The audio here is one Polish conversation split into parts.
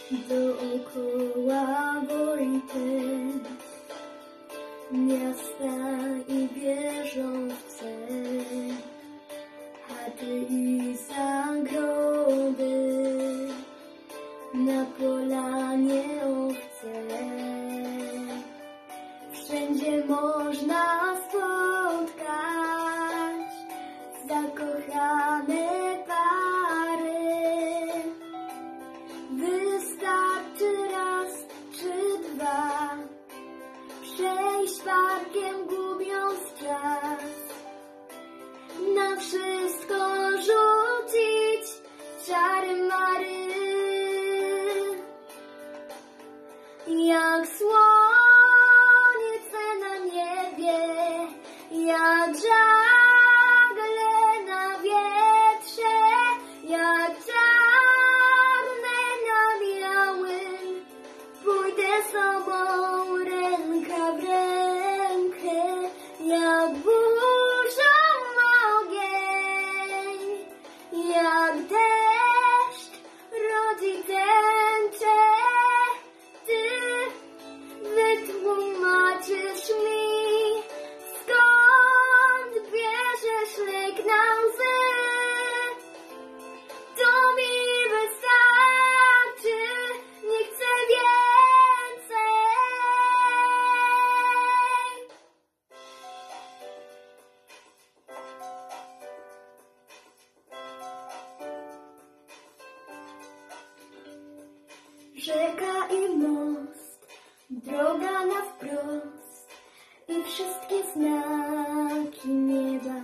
Dookoła wojny, miasta i wieżowce, chaty i zagrody, na polanie owce. Wszędzie można spotkać zakochane pary. Wystarczy raz czy dwa przejść parkiem, gubiąc czas. Na wszystko rzucić czary mary. Jak słońce na niebie, jak żagle na wietrze, jak czarne na białym, pójdę z tobą ręka w rękę, jak burza ogień, jak deszcz rodzi tęczę. Wytłumaczysz mi, skąd bierzesz lek na łzy. To mi wystarczy, nie chcę więcej. Rzeka i most, droga na wprost i wszystkie znaki nieba.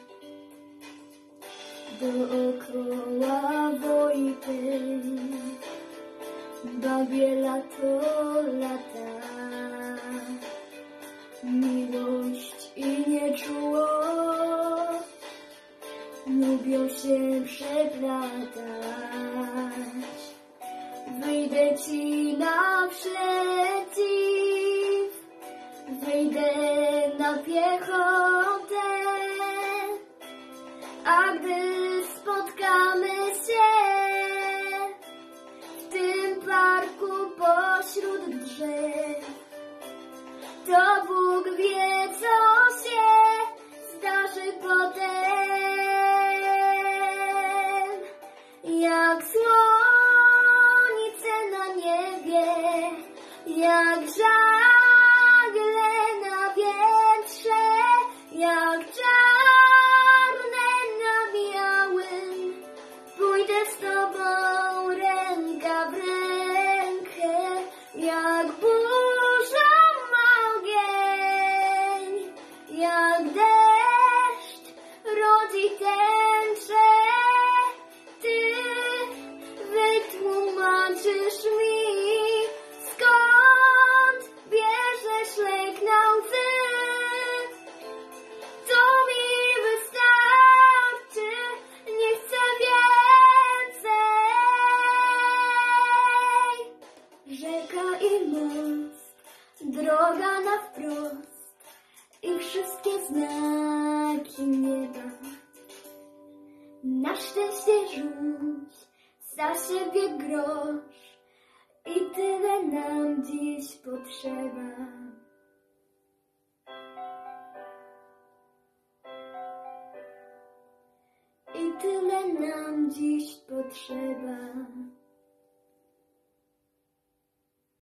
Dookoła wojny, babie lato lata. Miłość i nieczułość lubią się przeplatać. Wyjdę ci naprzeciw, wyjdę na piechotę, a gdy spotkamy się w tym parku pośród drzew, to Bóg wie, co się zdarzy potem. Jak słońce na niebie, jak żagle na wietrze, jak czarne na białym, pójdę z tobą ręka w rękę, jak burza ogień, jak deszcz rodzi tęczę. Wytłumaczysz mi, skąd bierzesz lek na łzy. To mi wystarczy, nie chcę więcej. Rzeka i most, droga na wprost i wszystkie znaki nieba. Na szczęście rzuć za siebie grosz i tyle nam dziś potrzeba. I tyle nam dziś potrzeba.